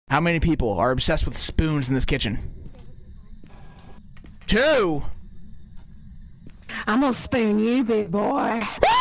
How many people are obsessed with spoons in this kitchen? 2. I'm gonna spoon you, big boy.